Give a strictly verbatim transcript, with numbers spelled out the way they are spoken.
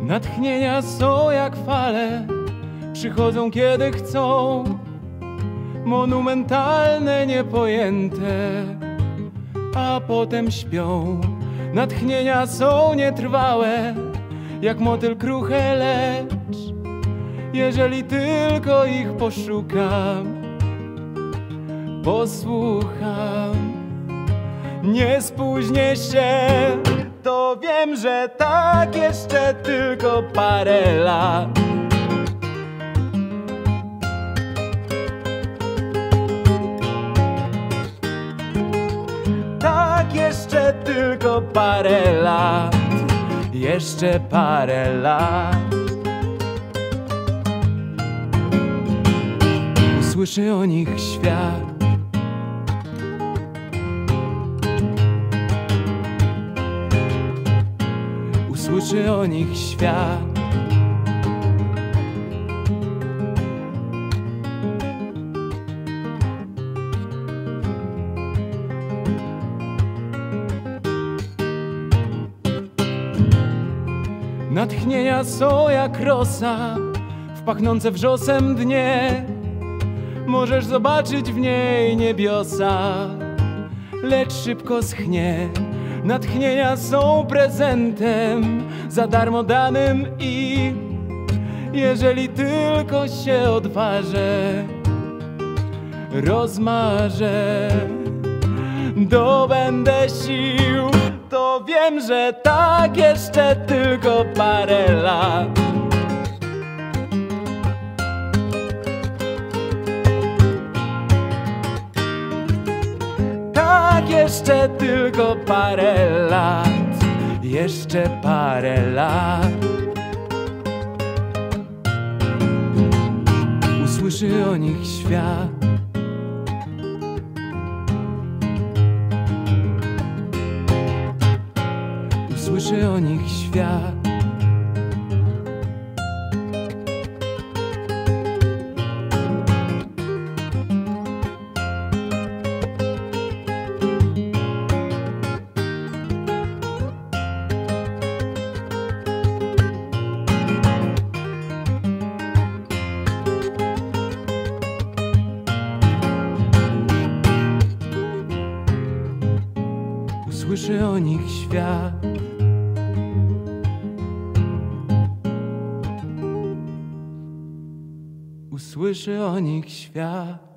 Natchnienia są jak fale, przychodzą kiedy chcą, monumentalne, niepojęte, a potem śpią. Natchnienia są nietrwałe, jak motyl kruche, lecz jeżeli tylko ich poszukam, posłucham, nie spóźnię się, to wiem, że tak jeszcze tylko parę lat. Tak jeszcze tylko parę lat, jeszcze parę lat. Usłyszy o nich świat. Usłyszy o nich świat. Natchnienia są jak rosa w pachnące wrzosem dnie. Możesz zobaczyć w niej niebiosa, lecz szybko schnie. Natchnienia są prezentem za darmo danym i jeżeli tylko się odważę, rozmarzę, dobędę sił, to wiem, że tak jeszcze tylko parę lat. Tak jeszcze tylko parę lat, jeszcze parę lat. Usłyszy o nich świat. Usłyszy o nich świat. Usłyszy o nich świat. Usłyszy o nich świat.